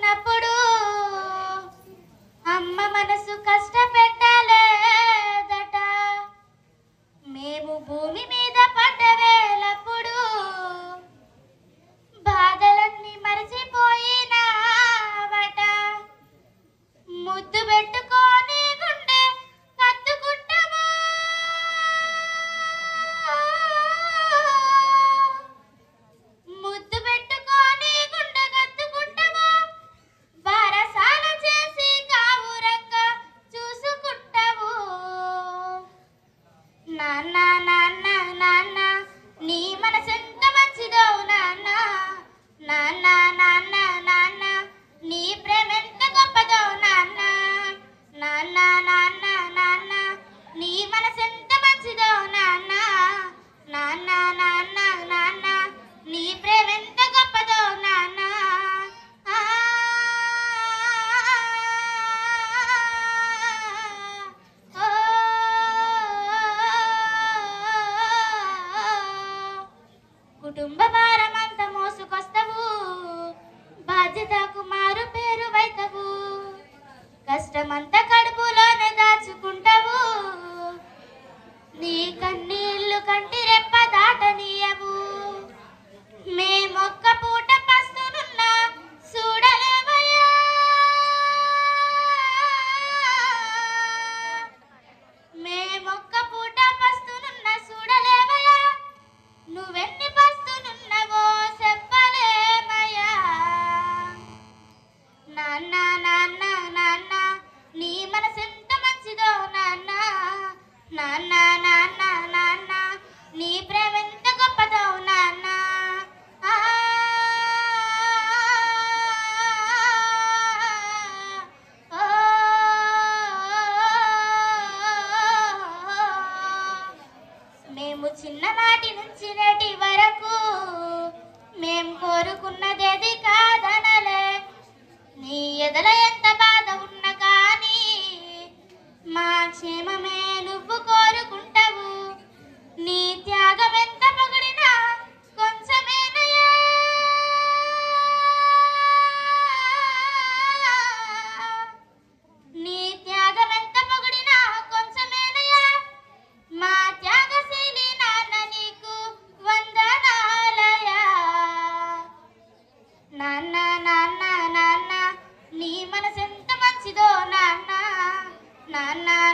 ఉన్నప్పుడు అమ్మ మనసు కష్టపెట్టలేదట. మేము భూమి మీద పడ్డవేలప్పుడు బాధలన్నీ మరచిపోయినావట. ముద్దు పెట్టుకొని గుండె కత్తుకుంటాము, ముద్దు పెట్టుకొని గుండె కత్తుకుంటాము, బారసాల చేసి కావురంగా చూసుకుంటావు. నాన్న నాన్న నాన్న నీ మనసెంత మంచిదో నాన్న, నాన్న నాన్న నాన్న నీ ప్రేమెంత గొప్పదో నాన్న, నాన్న నాన్న నాన్న నీ మనసెంత మంచిదో నాన్న, నాన్న నాన్న నాన్న నీ ప్రేమెంత గొప్పదో నాన్న. కుటుంబ భారమంత మోసుకొస్తావు, బాధ్యతకు మారు పేరు వైతవు, కష్టమంతా కడుపులోనే దాచుకుంటావు, నీ కన్నీళ్లు కంటి రెప్ప దాటనీయవు. మేమొక్క పూట పస్తునున్నా చూడలేవయ్యా, మేమొక్క పూట పస్తునున్నా చూడలేవయ్యా, నువ్వెన్ని పస్తునున్నవో చెప్పలేమయ్యా. నాన్న నాన్న నాన్న నీ మనసెంత మంచిదో నాన్న, నాన్న నాన్న నాన్న నీ ప్రేమెంత గొప్పదో నాన్న. మేము చిన్ననాటి నుంచి నేటి వరకు మేం కోరుకున్నదేది కాదనలే. నీ ఎదల ఎంత బాధ ఉన్నా కానీ మా క్షేమమే నువ్వు కోరుకుంటావు. నీ త్యాగం ఎంత పొగిడినా కొంచెమేనయ్యా, నీ త్యాగం ఎంత పొగిడినా కొంచెమేనయ్యా, మా త్యాగశీలి నాన్న నీకు వందనాలయా. నాన్న నాన్న నాన్న నీ మనసెంత మంచిదో నాన్న, నాన్న